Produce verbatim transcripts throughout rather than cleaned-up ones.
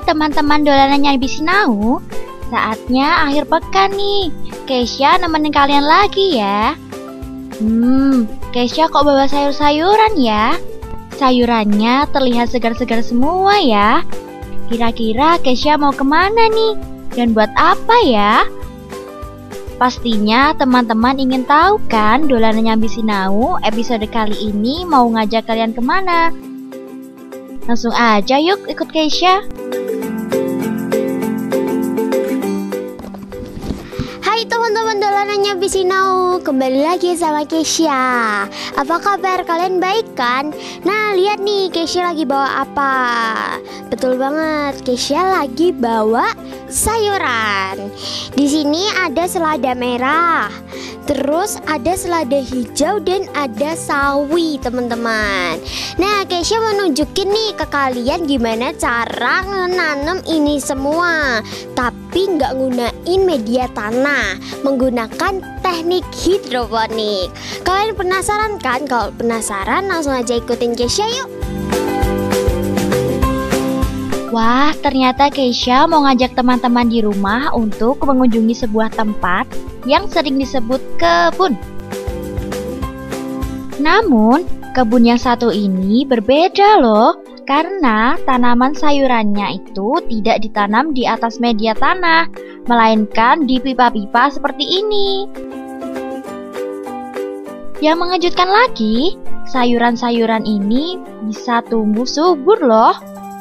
teman-teman dolanannya Bisinau, saatnya akhir pekan nih. Keisha nemenin kalian lagi ya. Hmm, Keisha kok bawa sayur-sayuran ya? Sayurannya terlihat segar-segar semua ya. Kira-kira Keisha mau kemana nih? Dan buat apa ya? Pastinya teman-teman ingin tahu kan dolanannya Bisinau episode kali ini mau ngajak kalian kemana? Langsung aja yuk ikut Keisha. Hai teman-teman dolanannya Bisinau, kembali lagi sama Keisha. Apa kabar kalian, baik kan? Nah lihat nih Keisha lagi bawa apa? Betul banget, Keisha lagi bawa sayuran. Di sini ada selada merah, terus ada selada hijau dan ada sawi teman-teman. Nah Keisha mau nunjukin nih ke kalian gimana cara menanam ini semua, tapi nggak gunain media tanah, menggunakan teknik hidroponik. Kalian penasaran kan? Kalau penasaran langsung aja ikutin Keisha yuk. Wah, ternyata Keisha mau ngajak teman-teman di rumah untuk mengunjungi sebuah tempat yang sering disebut kebun. Namun, kebun yang satu ini berbeda loh, karena tanaman sayurannya itu tidak ditanam di atas media tanah, melainkan di pipa-pipa seperti ini. Yang mengejutkan lagi, sayuran-sayuran ini bisa tumbuh subur loh.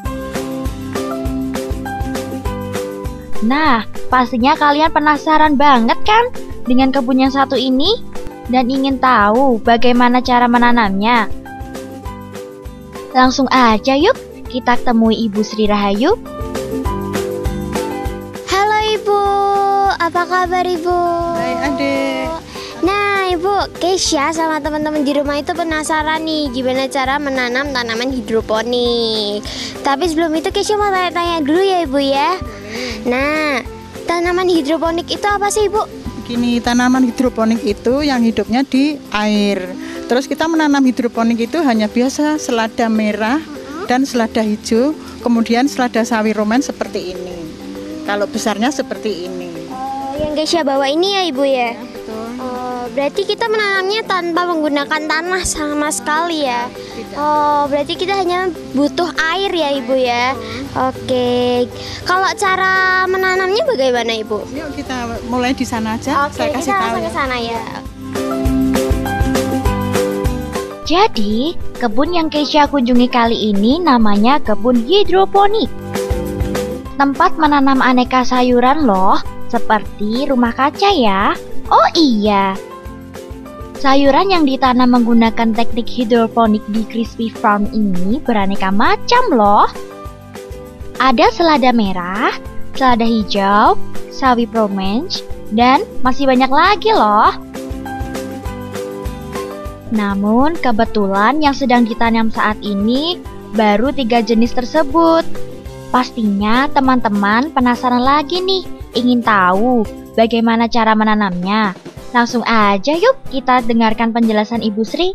Nah, pastinya kalian penasaran banget kan dengan kebun yang satu ini dan ingin tahu bagaimana cara menanamnya. Langsung aja yuk kita temui Ibu Sri Rahayu. Halo Ibu, apa kabar Ibu? Baik adik. Nah Ibu, Keisha sama teman-teman di rumah itu penasaran nih gimana cara menanam tanaman hidroponik. Tapi sebelum itu Keisha mau tanya-tanya dulu ya Ibu ya. Nah, tanaman hidroponik itu apa sih Ibu? Gini, tanaman hidroponik itu yang hidupnya di air. Terus kita menanam hidroponik itu hanya biasa selada merah dan selada hijau, kemudian selada sawi roman seperti ini. Kalau besarnya seperti ini. Oh, yang Keisha bawa ini ya Ibu ya? Ya, betul. Oh, berarti kita menanamnya tanpa menggunakan tanah sama sekali ya? Tidak. Oh, berarti kita hanya butuh air ya Ibu ya? Oke, kalau cara menanamnya bagaimana Ibu? Yuk kita mulai di sana aja. Oke, Saya kasih kita tahu langsung ya. ke sana ya. Jadi, kebun yang Keisha kunjungi kali ini namanya kebun hidroponik. Tempat menanam aneka sayuran loh, seperti rumah kaca ya. Oh iya, sayuran yang ditanam menggunakan teknik hidroponik di Crispy Farm ini beraneka macam loh. Ada selada merah, selada hijau, sawi promenge, dan masih banyak lagi loh. Namun kebetulan yang sedang ditanam saat ini baru tiga jenis tersebut. Pastinya teman-teman penasaran lagi nih, ingin tahu bagaimana cara menanamnya. Langsung aja yuk kita dengarkan penjelasan Ibu Sri.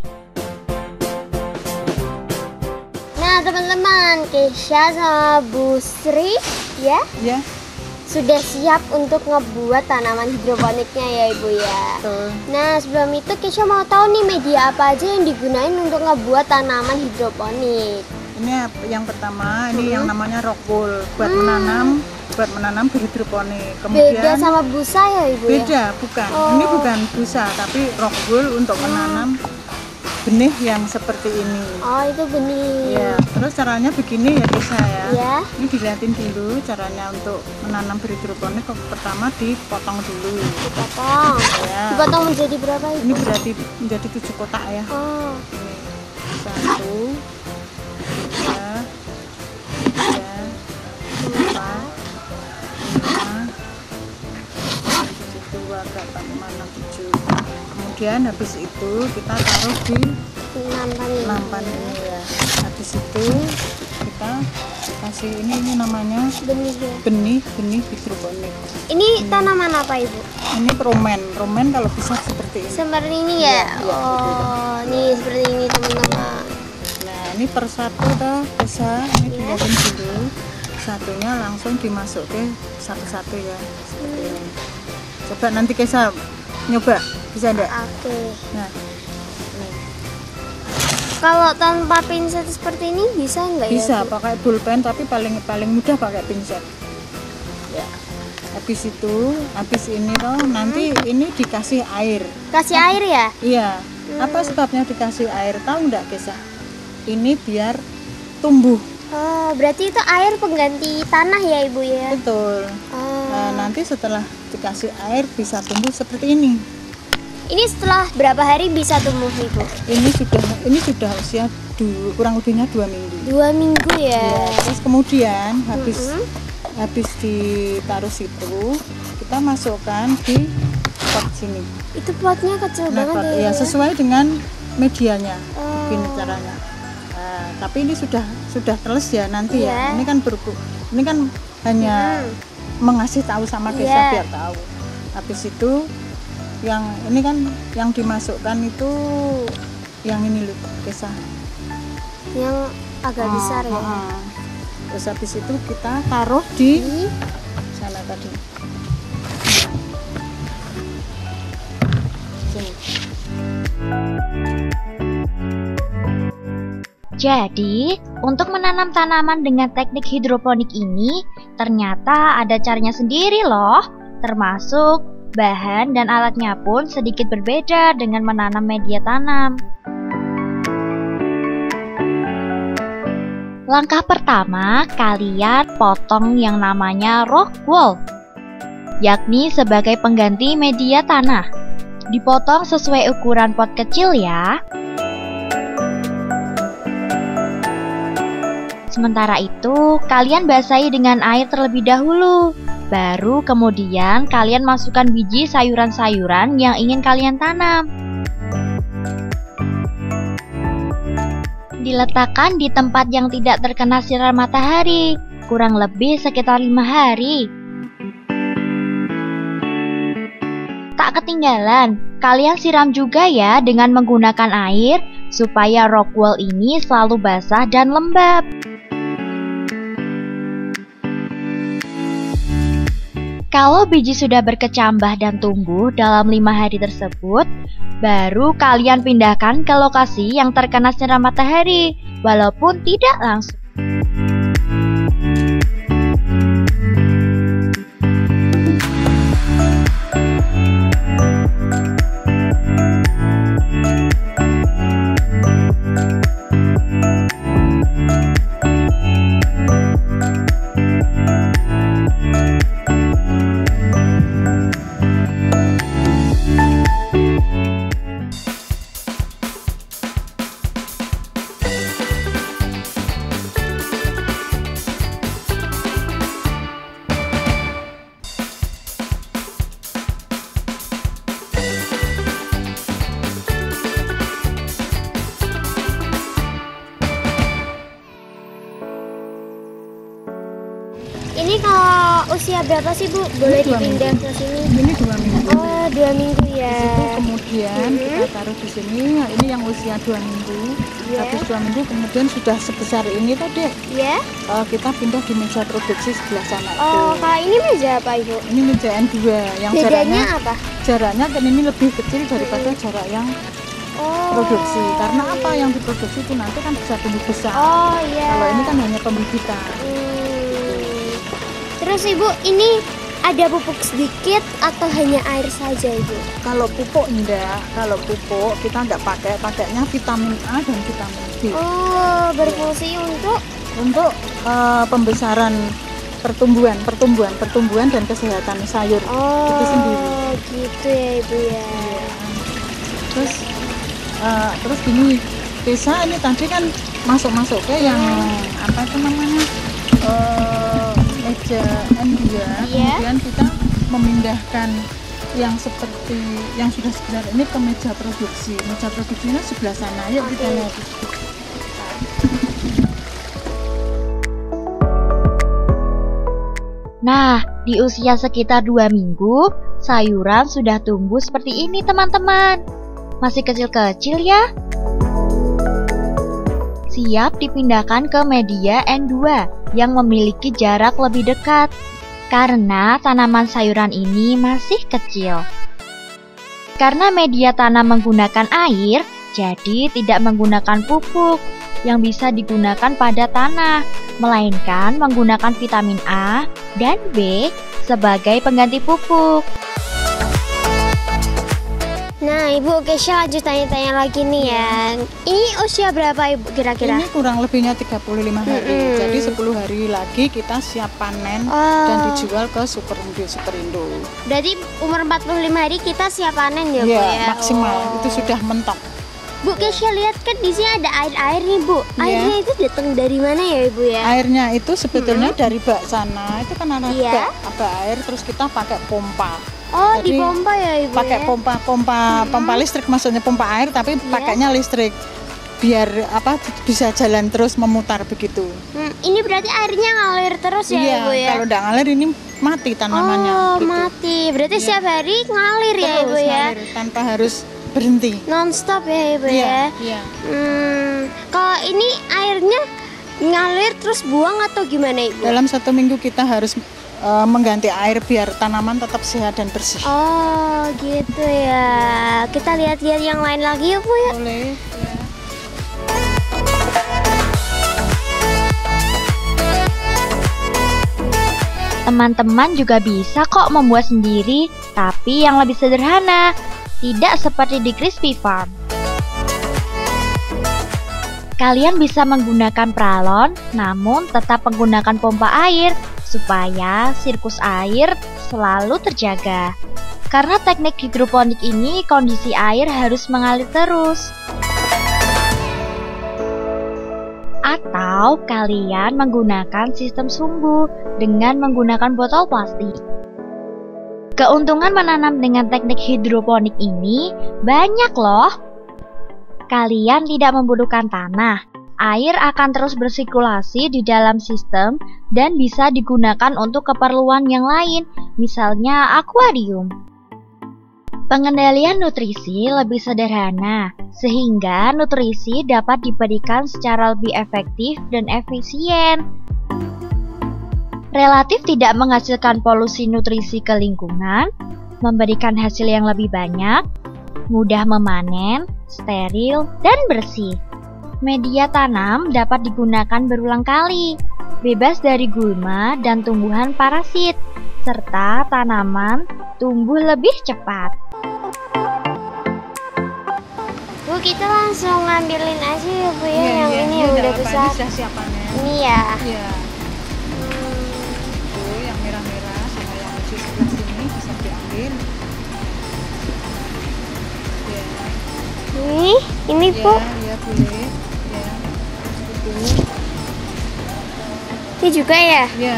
Nah teman-teman, Keisha sama Bu Sri ya Ya, sudah siap untuk ngebuat tanaman hidroponiknya ya Ibu ya. betul. Nah sebelum itu Keisha mau tahu nih media apa aja yang digunain untuk ngebuat tanaman hidroponik. Ini yang pertama, ini Hmm. yang namanya rock wool buat Hmm. menanam, buat menanam berhidroponik. Beda Kemudian sama busa ya Ibu ya? beda, bukan. Oh. Ini bukan busa, tapi rock wool untuk menanam benih yang seperti ini. Oh itu benih. Ya, terus caranya begini ya Desa ya. Ya. Ini dilihatin dulu caranya untuk menanam berhidroponik. Pertama dipotong dulu. Dipotong. Ya. Dipotong menjadi berapa Ibu? Ini berarti menjadi tujuh kotak ya. Oh. Ini satu, tiga, tiga, empat, lima, tujuh, dua, berapa, lima, enam, tujuh. Kemudian habis itu kita taruh di Nampan ini. nampan ini ya. Habis itu kita kasih ini ini namanya Benih ya. benih benih hidroponik. Ini tanaman apa Ibu? Ini romen, romen kalau bisa seperti ini. Seperti ini ya? Iya, iya, Oh, nih seperti ini teman-teman. Nah ini per satu dah bisa, ini dilihatin dulu. satunya langsung dimasukin satu-satu ya. Seperti ini. Coba nanti Kesa nyoba, bisa enggak? Oke. Nah, Kalau tanpa pinset seperti ini bisa nggak ya? bisa Bu? pakai pulpen, tapi paling paling mudah pakai pinset. Ya. Habis itu, habis ini toh nanti ini dikasih air. Kasih air ya? Iya. Apa sebabnya dikasih air? Tahu enggak, Kesa? Ini biar tumbuh. Oh, berarti itu air pengganti tanah ya Ibu ya? Betul. Oh. Nah, nanti setelah dikasih air bisa tumbuh seperti ini. Ini setelah berapa hari bisa tumbuh Ibu? Ini sudah ini sudah usia du, kurang lebihnya dua minggu. Dua minggu ya? Ya, terus kemudian habis Mm-mm. habis ditaruh situ, kita masukkan di pot sini. Itu potnya kecil Nah, banget pot- ya? ya sesuai dengan medianya. Oh. Begini caranya. Nah, tapi ini sudah sudah teles ya nanti Iya. ya. Ini kan berbu, ini kan hanya Hmm. mengasih tahu sama Kesa Iya. biar tahu. Habis itu yang ini kan yang dimasukkan itu yang ini loh, Kesa. Yang agak Ah, besar ya? ah, ah. Terus habis itu kita taruh di Ini sana tadi. Sini. Jadi, untuk menanam tanaman dengan teknik hidroponik ini ternyata ada caranya sendiri loh, termasuk bahan dan alatnya pun sedikit berbeda dengan menanam media tanam. Langkah pertama, kalian potong yang namanya rock wool, yakni sebagai pengganti media tanah. Dipotong sesuai ukuran pot kecil ya. Sementara itu, kalian basahi dengan air terlebih dahulu. Baru kemudian kalian masukkan biji sayuran-sayuran yang ingin kalian tanam. Diletakkan di tempat yang tidak terkena sinar matahari, kurang lebih sekitar lima hari. Tak ketinggalan, kalian siram juga ya dengan menggunakan air supaya rock wool ini selalu basah dan lembab. Kalau biji sudah berkecambah dan tumbuh dalam lima hari tersebut, baru kalian pindahkan ke lokasi yang terkena sinar matahari, walaupun tidak langsung. Ini kalau usia berapa sih Bu? Boleh Dua dipindah minggu. ke sini? Ini dua minggu. Oh, dua minggu ya. Di situ kemudian Mhm. kita taruh di sini. Nah, ini yang usia dua minggu. Iya. Habis dua minggu kemudian sudah sebesar ini tadi. Ya. Eh, kita pindah di meja produksi sebelah sana itu. Oh, kalau ini meja apa Ibu? Ini meja N dua yang Bedanya jaraknya apa? jaraknya kan ini lebih kecil daripada jarak yang Oh. produksi. Karena apa yang diproduksi itu nanti kan bisa tumbuh besar. Oh iya. Kalau ini kan hanya pembibitan. Hmm. Terus Ibu, ini ada pupuk sedikit atau hanya air saja Ibu? Kalau pupuk enggak, kalau pupuk kita enggak pakai, pakainya vitamin A dan vitamin B. Oh, berfungsi untuk Untuk eh, pembesaran pertumbuhan, pertumbuhan, pertumbuhan dan kesehatan sayur Oh, itu sendiri. gitu ya Ibu ya. Terus eh, terus gini, Desa ini tadi kan masuk-masuk ke yang apa itu namanya eh, meja N dua, Iya. kemudian kita memindahkan yang seperti yang sudah sebenarnya ini ke meja produksi. Meja produksinya sebelah sana. Yuk kita Oke. lihat. Nah, di usia sekitar dua minggu, sayuran sudah tumbuh seperti ini teman-teman. Masih kecil-kecil ya. siap dipindahkan ke media N dua yang memiliki jarak lebih dekat karena tanaman sayuran ini masih kecil. Karena media tanam menggunakan air, jadi tidak menggunakan pupuk yang bisa digunakan pada tanah, melainkan menggunakan vitamin A dan B sebagai pengganti pupuk. Nah, Ibu Kesha lanjut tanya-tanya lagi nih ya. Ini usia berapa Ibu kira-kira? Ini kurang lebihnya tiga puluh lima hari. Mm-mm. Jadi sepuluh hari lagi kita siap panen Oh. dan dijual ke Superindo Superindo. Berarti umur empat puluh lima hari kita siap panen ya, Bu Iya, ya? maksimal. Oh. Itu sudah mentok. Bu Kesha lihat kan di sini ada air-air nih, Bu. Iya. Airnya itu datang dari mana ya, Ibu ya? Airnya itu sebetulnya dari bak sana. Itu kan ada Iya. bak, bak air terus kita pakai pompa. Oh, Jadi, dipompa ya, Ibu Pakai ya? pompa pompa pompa listrik, maksudnya pompa air tapi Iya. pakainya listrik. Biar apa bisa jalan terus memutar begitu. Hmm, ini berarti airnya ngalir terus ya, Iya, Ibu ya? kalau udah ngalir ini mati tanamannya. Oh, gitu. mati. Berarti Iya. setiap hari ngalir ya, Terus Ibu ya? ngalir tanpa harus berhenti. Non-stop ya, Ibu Iya, ya? iya. Hmm, kalau ini airnya ngalir terus buang atau gimana, Ibu? Dalam satu minggu kita harus uh, mengganti air biar tanaman tetap sehat dan bersih. Oh, gitu ya. Kita lihat-lihat yang lain lagi ya, Bu ya? Boleh. Ya. Teman-teman juga bisa kok membuat sendiri, tapi yang lebih sederhana, tidak seperti di Crispy Farm. Kalian bisa menggunakan pralon, namun tetap menggunakan pompa air supaya sirkus air selalu terjaga. Karena teknik hidroponik ini kondisi air harus mengalir terus. Atau kalian menggunakan sistem sumbu dengan menggunakan botol plastik. Keuntungan menanam dengan teknik hidroponik ini banyak loh. Kalian tidak membutuhkan tanah. Air akan terus bersirkulasi di dalam sistem dan bisa digunakan untuk keperluan yang lain, misalnya akuarium. Pengendalian nutrisi lebih sederhana, sehingga nutrisi dapat diberikan secara lebih efektif dan efisien. Relatif tidak menghasilkan polusi nutrisi ke lingkungan, memberikan hasil yang lebih banyak, mudah memanen, steril, dan bersih. Media tanam dapat digunakan berulang kali, bebas dari gulma dan tumbuhan parasit, serta tanaman tumbuh lebih cepat. Bu, kita langsung ngambilin aja ya, Bu ya, Iya, yang iya, ini iya, yang udah udah apa, besar. ini sudah siap panen. Ini ya. Iya. Tuh, yang merah-merah sama yang hijau sebelah sini bisa diambil. Ya. Ini, ini Ya, Bu. ya boleh. Ya. Itu. Ini juga ya. Ya.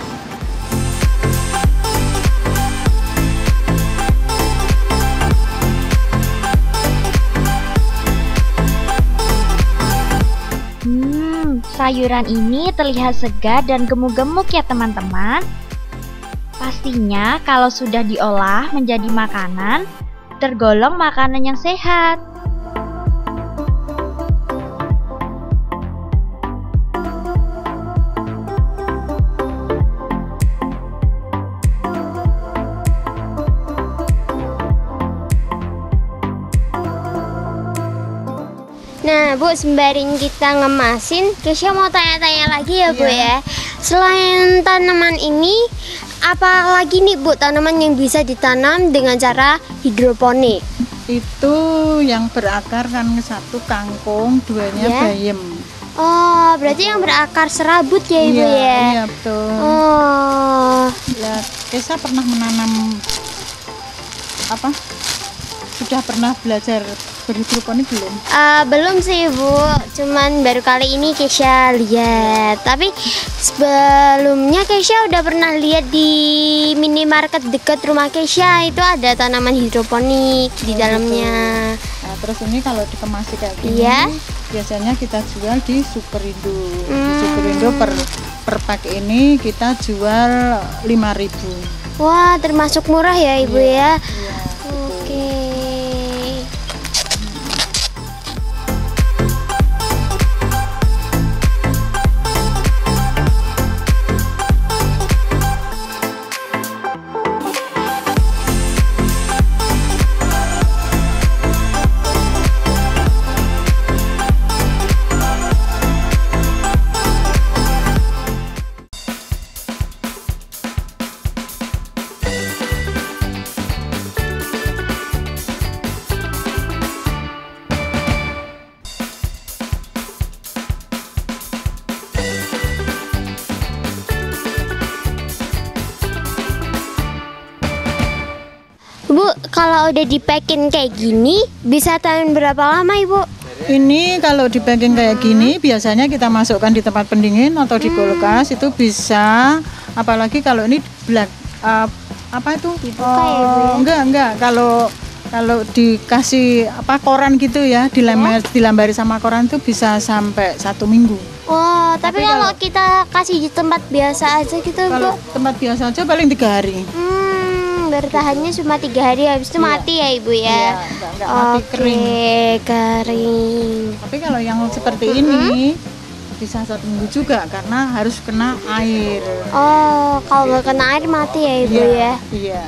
Hmm, sayuran ini terlihat segar dan gemuk-gemuk ya teman-teman. Pastinya kalau sudah diolah menjadi makanan, tergolong makanan yang sehat. Nah, Bu, sembaring kita ngemasin, Kesha mau tanya-tanya lagi ya, Bu Iya. ya. Selain tanaman ini, apa lagi nih, Bu, tanaman yang bisa ditanam dengan cara hidroponik? Itu yang berakar kan satu kangkung, duanya Iya. bayem. Oh, berarti yang berakar serabut ya, Ibu Iya, ya? iya betul. Oh, Lah, Kesha pernah menanam apa? Sudah pernah belajar berhidroponik belum? eh, belum sih, Bu. Cuman baru kali ini Kesha lihat. Tapi sebelumnya Kesha udah pernah lihat di minimarket dekat rumah Kesha, itu ada tanaman hidroponik di Oh, dalamnya. Nah, terus ini kalau dikemasi kayak gini, Iya. biasanya kita jual di Superindo. Di Hmm. Superindo per per pak ini kita jual lima ribu. Wah, termasuk murah ya, Ibu ya. Iya, betul. Oke. kalau udah di packing kayak gini bisa tahan berapa lama Ibu? Ini kalau di packing kayak gini biasanya kita masukkan di tempat pendingin atau di kulkas itu bisa, apalagi kalau ini black uh, apa itu? Dibuka ya, Ibu ya? Enggak, enggak. Kalau kalau dikasih apa koran gitu ya, dilembar, dilambari sama koran itu bisa sampai satu minggu. Oh, tapi, Tapi kalau kalau- kita kasih di tempat biasa aja gitu, Kalau Bu. tempat biasa aja paling tiga hari. Hmm, bertahannya cuma tiga hari, habis itu Iya. mati ya Ibu ya. Iya, enggak, enggak mati, Oke, kering. kering. Tapi kalau yang seperti ini bisa satu minggu juga karena harus kena air. Oh, kalau nggak kena air mati ya Ibu Iya, ya. Iya.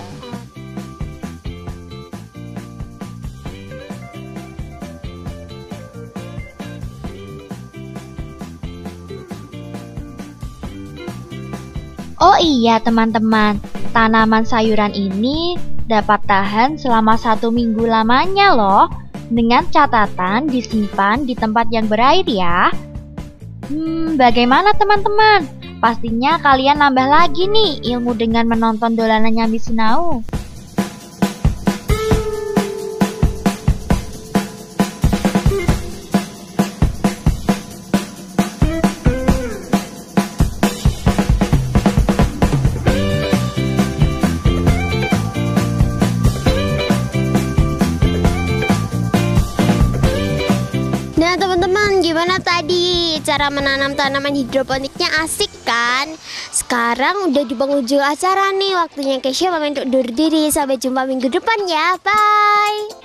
Oh iya teman-teman, tanaman sayuran ini dapat tahan selama satu minggu lamanya loh. Dengan catatan disimpan di tempat yang berair ya. Hmm, bagaimana teman-teman? Pastinya kalian nambah lagi nih ilmu dengan menonton dolanannya Miss Sinau. Nah teman-teman, gimana tadi cara menanam tanaman hidroponiknya, asik kan? Sekarang udah di penghujung acara nih, waktunya Keisha pamit undur diri. Sampai jumpa minggu depan ya, bye.